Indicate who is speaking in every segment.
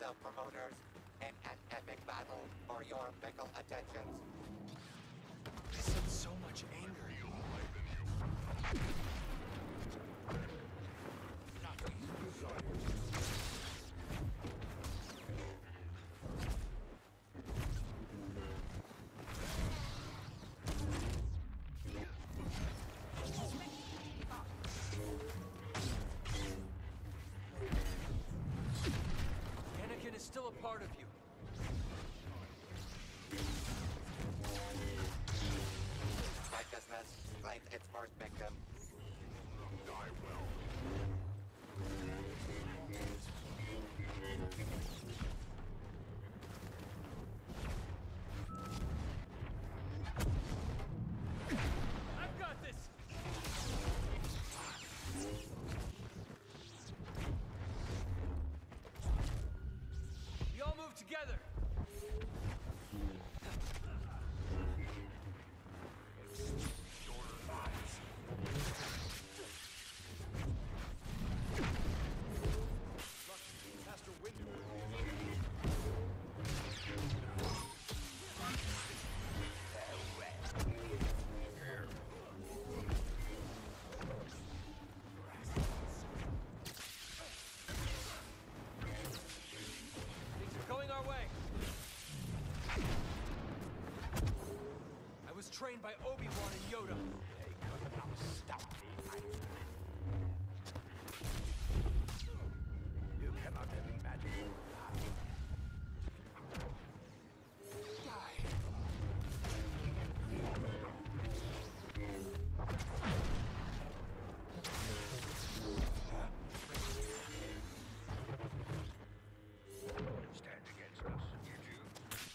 Speaker 1: self-promoters in an epic battle for your fickle attentions.
Speaker 2: I sense so much anger. Anakin is still a part of you.
Speaker 1: Righteousness claims its first victim.
Speaker 3: Die well.
Speaker 2: I've got this! We all move together!
Speaker 3: Shorter lines.
Speaker 2: Master Windu. Things are going our way. I was trained by Obi-Wan and Yoda.
Speaker 3: They could not stop me. You cannot imagine. Stand against us, you two.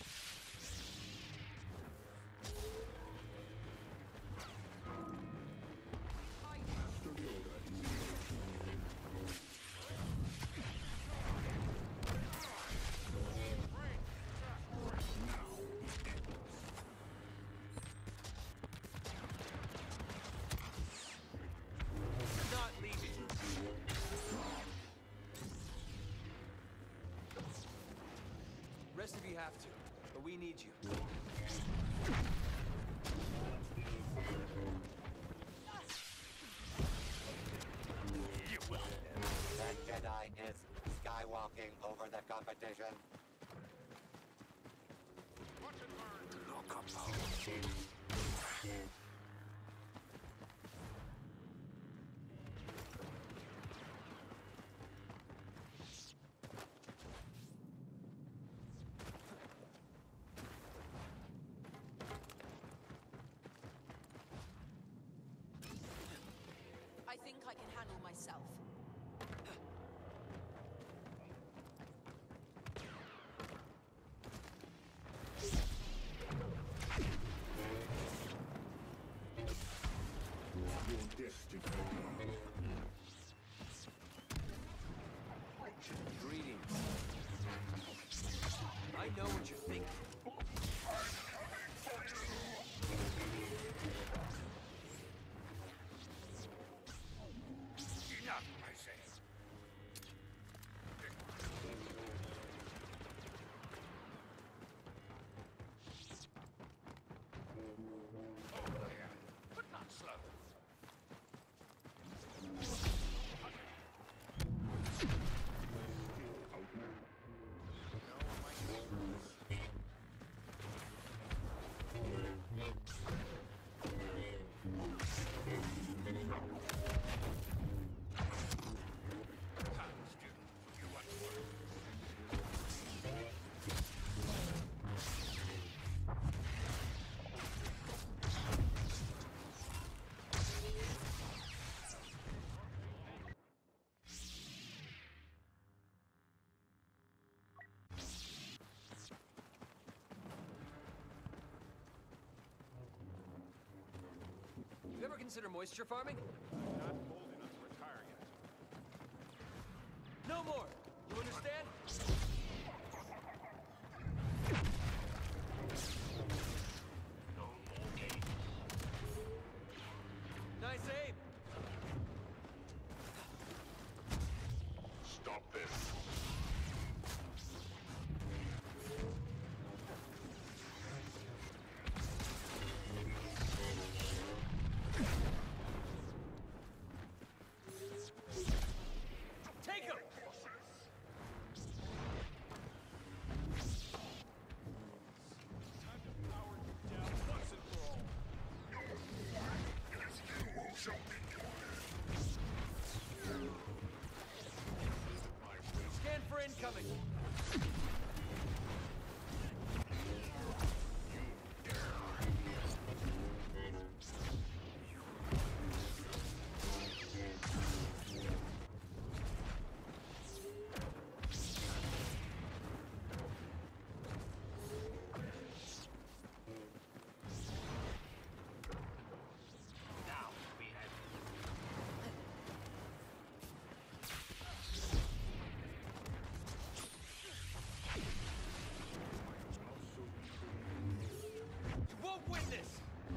Speaker 2: Not leaving. Rest of you have to, but we need you.
Speaker 3: You will.
Speaker 1: The Jedi is skywalking over the competition.
Speaker 3: Watch and learn. Look up.
Speaker 4: I think I can handle myself.
Speaker 5: Your destiny.
Speaker 2: Greetings. I know what you're thinking.
Speaker 3: Enough, I say. Oh, yeah. But not slow. Student, you want to work?
Speaker 2: You ever consider moisture farming?
Speaker 3: Not old enough to retire yet.
Speaker 2: No more! You understand?
Speaker 3: No more games.
Speaker 2: Nice aim!
Speaker 3: Stop this.
Speaker 2: incoming!
Speaker 3: Now we have
Speaker 2: You won't win this!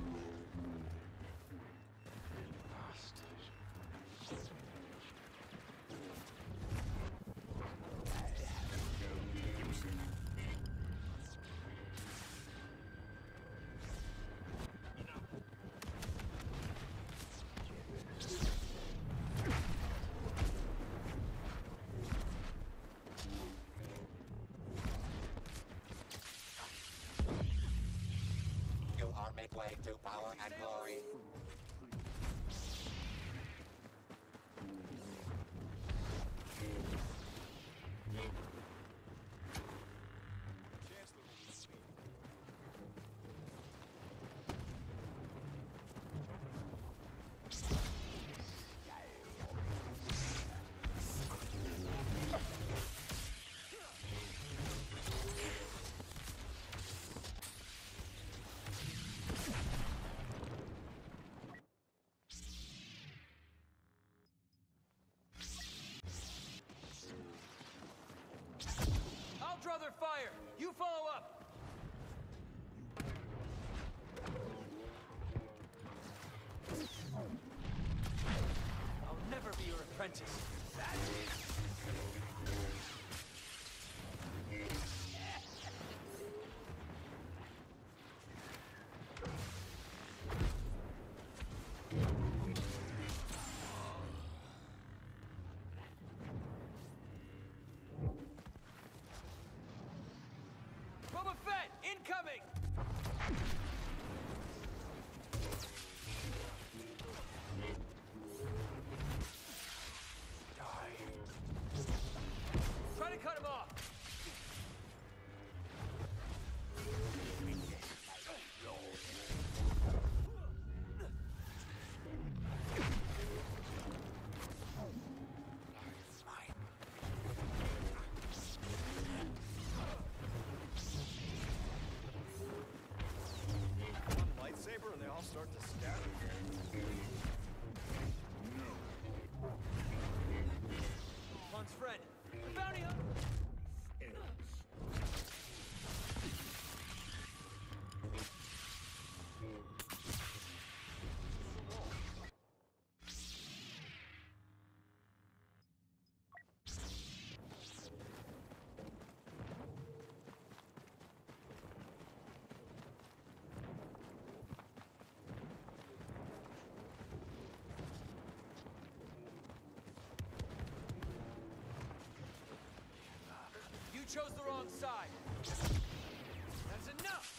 Speaker 1: You are midway to power and glory.
Speaker 2: I'll draw their fire! You follow up! I'll never be your apprentice. Boba Fett, incoming! Try to cut him off!
Speaker 5: Lightsaber and they all start to scatter.
Speaker 2: Han's friend, the bounty hunter! You chose the wrong side. That's enough!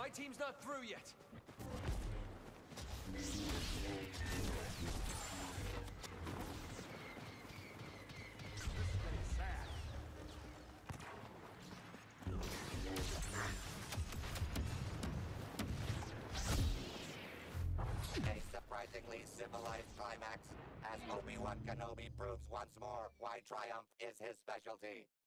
Speaker 2: my team's not through yet.
Speaker 1: A surprisingly civilized climax, as Obi-Wan Kenobi proves once more why triumph is his specialty.